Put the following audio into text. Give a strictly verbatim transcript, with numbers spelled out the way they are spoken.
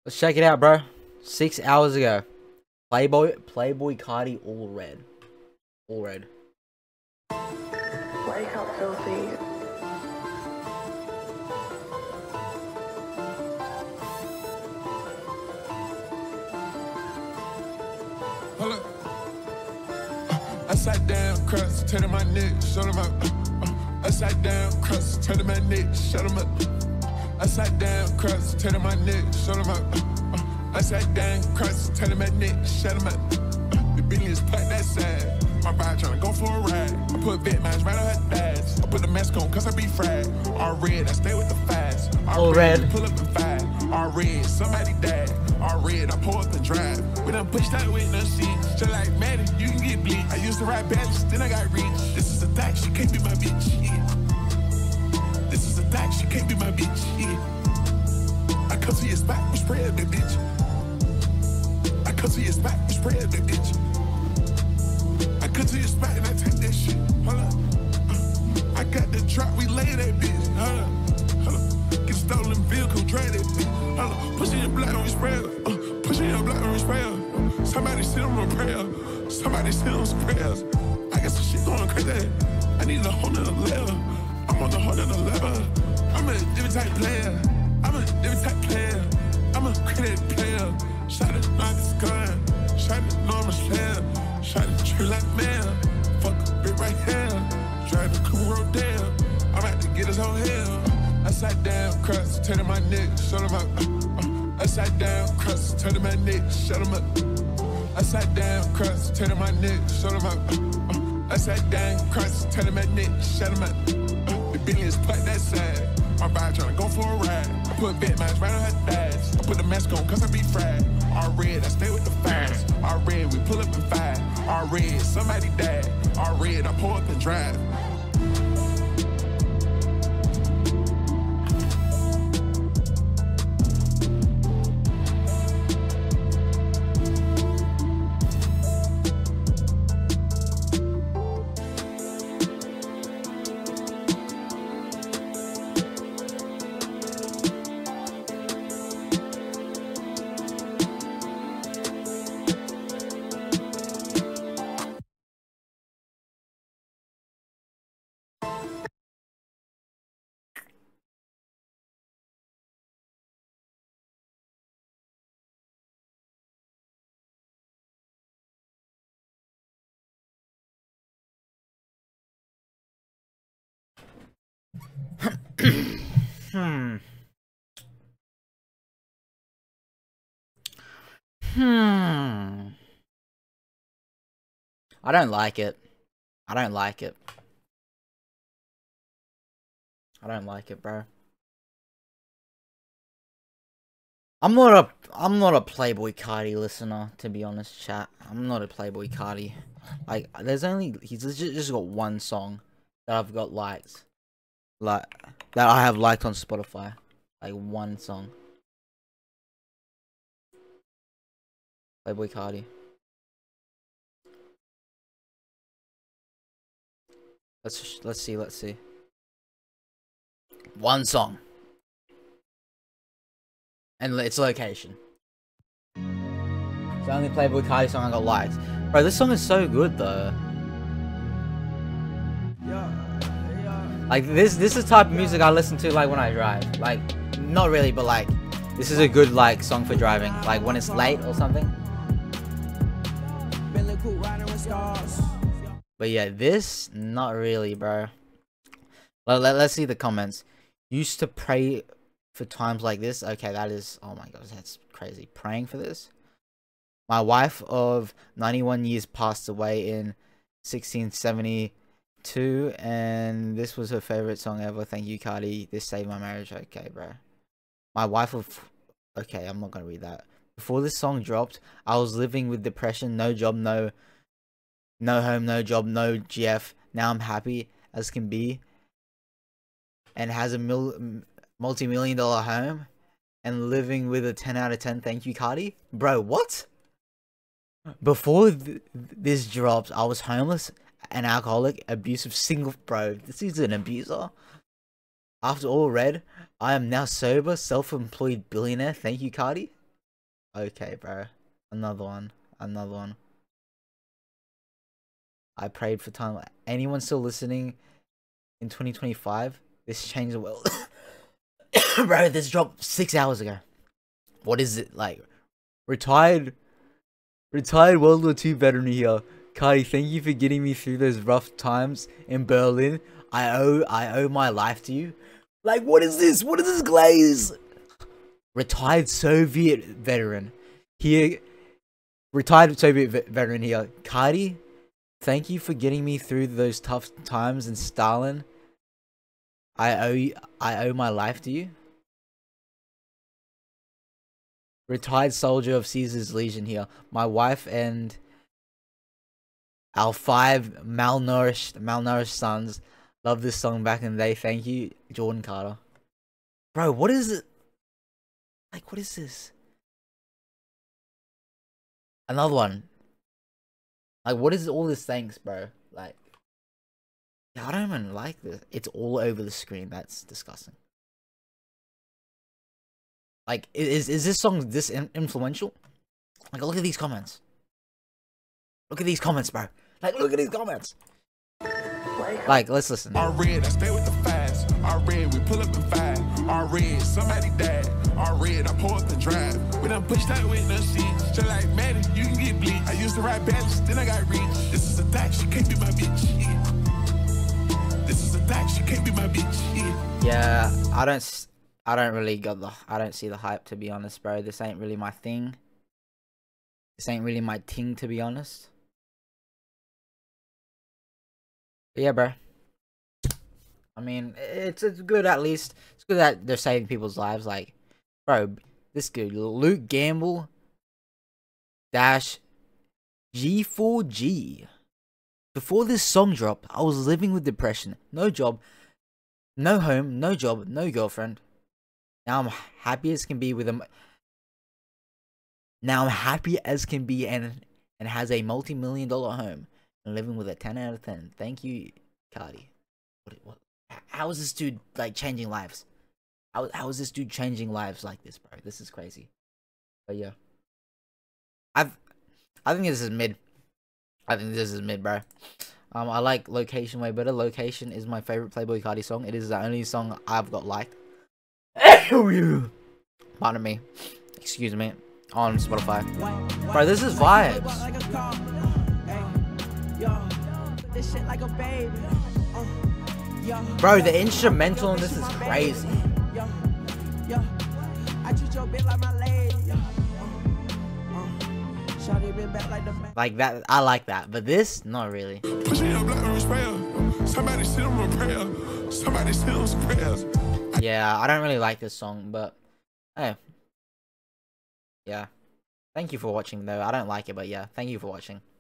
Let's check it out, bro. Six hours ago. Playboy, Playboy Cardi, all red. All red. Wake up, filthy. Hold up. Uh, I sat down, crust, turning my neck, shut him up. Uh, uh, I sat down, crust, turning my neck, shut him up. I sat down, crust, turning my neck, shut him up. Uh, uh, I sat down, crust, turning my neck, shut him up. Uh, the billions put that side. My bride tryna go for a ride. I put vet mines right on her thighs. I put the mask on cause I be fried. All red, I stay with the fives. All red. Pull up and five. All red, somebody died. All red, I pull up and drive. We done pushed out with no seats. Just like Maddie, you can get bleed. I used to ride badges, then I got rich. This is a thot, she can't be my bitch. Yeah. This is a thot, she can't be my bitch. Yeah. I come to your spot, we spray that bitch. I come to your spot, we spray that bitch. I come to your spot and I take that shit. Hold up. Uh, I got the drop, we lay that bitch. Hold up. Hold up. Get stolen vehicle, drive that bitch. Hold up. Push it in black on your sprayer. Uh, push it in black on your sprayer. Uh, somebody send them a prayer. Somebody send them some prayers. I got some shit going crazy. I need a whole nother level. I'm on the whole nother level. I'm a different type player. I'm a different type player. I'm a credit player. Shot it, knock his gun. Shot it, enormous player. Shot it, true like man. Fuck a bit right here. Drive the cool road down. I'm about to get his whole hell. I sat down, crust, turning my neck, shut him up. Uh, uh. I sat down, crust, turning my neck, shut him up. I sat down, crust, turning my neck, shut him up. Uh, uh. I sat down, crust, turning my neck, shut him up. Uh, the billions put that side. My bride tryna go for a ride. I put vet mines right on her thighs. I put the mask on cause I be fried. All red, I stay with the fives. All red, we pull up and five. All red, somebody died. All red, I pull up and drive. hmm. Hmm. I don't like it. I don't like it. I don't like it, bro. I'm not a I'm not a Playboy Cardi listener, to be honest, chat. I'm not a Playboy Cardi. Like, there's only he's just, just got one song that I've got liked, like that I have liked on Spotify. Like one song. Playboy Cardi. Let's let's see, let's see. One song. And its location. It's the only Playboy Cardi song I got liked. Bro, this song is so good though. Like this this is the type of music I listen to like when I drive. Like not really, but like this is a good like song for driving. Like when it's late or something. But yeah, this not really, bro. Let, let, let's see the comments. Used to pray for times like this. Okay, that is, oh my god, that's crazy. Praying for this. My wife of ninety-one years passed away in sixteen seventy-two, and this was her favorite song ever. Thank you, Cardi. This saved my marriage. Okay, bro. My wife of, okay, I'm not gonna read that. Before this song dropped, I was living with depression, no job, no, no home, no job, no G F. Now I'm happy as can be, and has a mil multi-million dollar home, and living with a ten out of ten. Thank you, Cardi. Bro, what? Before th this drops, I was homeless, an alcoholic, abusive, single. Bro, this is an abuser. After all read, I am now sober, self-employed billionaire. Thank you, Cardi. Okay, bro. Another one. Another one. I prayed for time. Anyone still listening in twenty twenty-five? This changed the world. Bro, this dropped six hours ago. What is it like? Retired, retired World War Two veteran here. Cardi, thank you for getting me through those rough times in Berlin. I owe, I owe my life to you. Like, what is this? What is this glaze? Retired Soviet veteran here. Retired Soviet ve veteran here. Cardi, thank you for getting me through those tough times in Stalin. I owe you, I owe my life to you. Retired soldier of Caesar's Legion here. My wife and our five malnourished, malnourished sons love this song back in the day. Thank you, Jordan Carter. Bro, what is it? Like, what is this? Another one. Like, what is all this thanks, bro? Like, yeah, I don't even like this. It's all over the screen. That's disgusting. Like, is is this song this influential? Like, look at these comments. Look at these comments, bro. Like, look at these comments. Like, let's listen. I read, I stay with the fast. I read, we pull up in five. I read, somebody died. I read, I pull up and drive. We done pushed that with no seat. Just like Maddie, you can get bleed. I used to ride balance, then I got reach. This is a dash, you can't be my bitch. Yeah. This is a dash, you can't be my bitch. Yeah. Yeah, I don't. I don't really got the. I don't see the hype, to be honest, bro. This ain't really my thing. This ain't really my ting, to be honest. But yeah, bro. I mean, it's it's good at least. It's good that they're saving people's lives. Like, bro, this good Luke Gamble dash G four G. Before this song dropped, I was living with depression, no job, no home, no job, no girlfriend. Now I'm happy as can be with him. Now I'm happy as can be and and has a multi-million dollar home and living with a ten out of ten. Thank you, Cardi. What? What? How is this dude like changing lives? How how is this dude changing lives like this, bro? This is crazy. But yeah, I've I think this is mid. I think this is mid, bro. Um, I like Location way better. Location is my favorite Playboi Carti song. It is the only song I've got liked. Pardon me. Excuse me. On Spotify. Bro, this is vibes. Bro, the instrumental in this is crazy. Like that, I like that, but this, not really. Somebody send them a prayer. Somebody send them some prayers. Yeah, I don't really like this song, but hey, yeah. Thank you for watching, though. I don't like it, but yeah, thank you for watching.